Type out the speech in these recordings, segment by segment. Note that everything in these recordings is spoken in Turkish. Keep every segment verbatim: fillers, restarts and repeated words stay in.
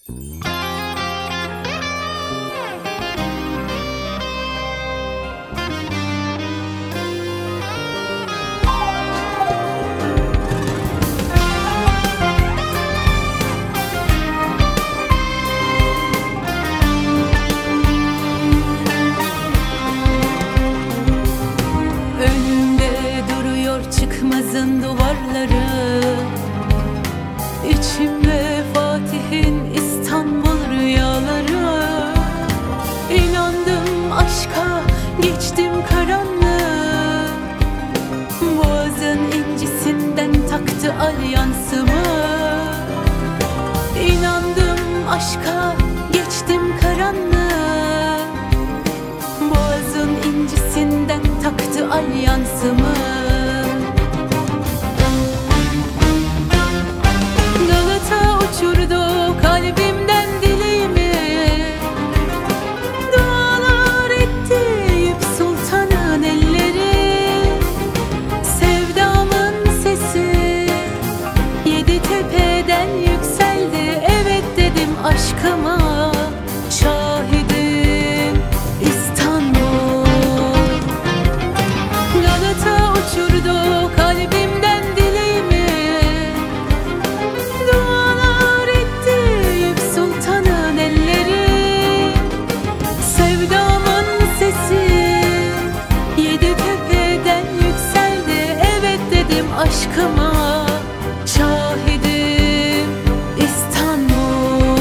Çıkmazın duvarları, İçimde Fatih'in İstanbul rüyaları. İnandım aşka, geçtim karanlığı. Boğazın incisinden taktı alyansımı. İnandım aşka, geçtim karanlığı. Boğazın incisinden taktı alyansımı. Uçurdu kalbimden dileğimi, dualar etti Eyüp Sultan'ın elleri. Sevdamın sesi yedi tepeden yükseldi. Evet dedim aşkıma, şahidim İstanbul. Galata uçurdu kalbimden dileğimi, aşkıma, şahidim İstanbul.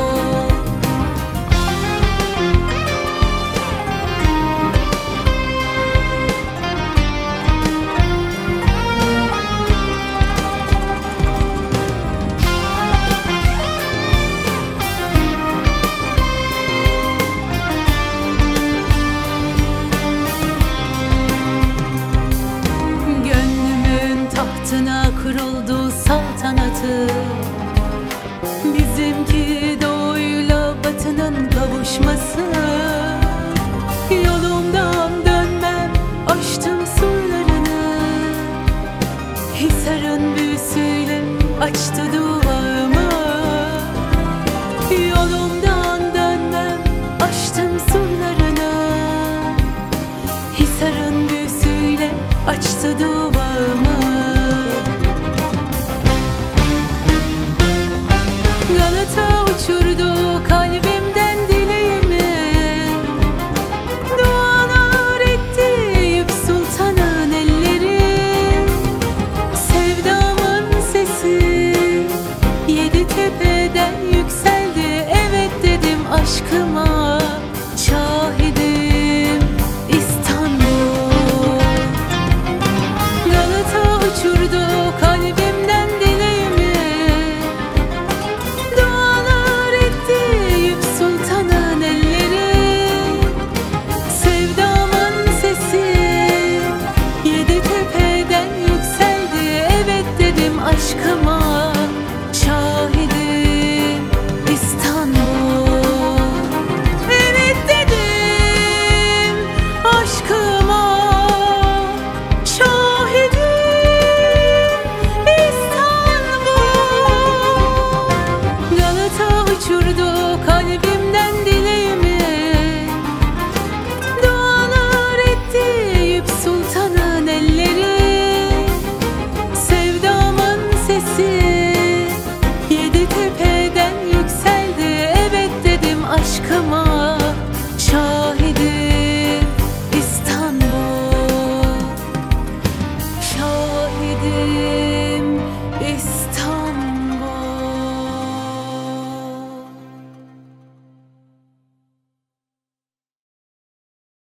Tahtına kuruldu saltanatı. Bizimki doğuyla batının kavuşması. Yolumdan dönmem, aştım surlarını. Hisar'ın büyüsüyle açtı duvağımı. Yolumdan dönmem, aştım surlarını. Hisar'ın büyüsüyle açtı duvağımı. Galata uçurdu kalbimden dileğimi, dualar etti Eyüp Sultan'ın elleri. Sevdamın sesi yedi tepeden yükseldi. Evet dedim aşkıma, şahidim İstanbul. Galata uçurdu kalbimden dileğimi, dualar etti Eyüp Sultan'ın elleri. Sevdamın sesi yedi tepeden yükseldi. Evet dedim aşkıma, şahidim İstanbul. Evet dedim aşkıma, uçurdu kalbimden dileğimi, dualar etti Eyüp Sultan'ın elleri. Sevdamın sesi yedi tepeden yükseldi. Evet dedim aşkıma, şahidim İstanbul, şahidim.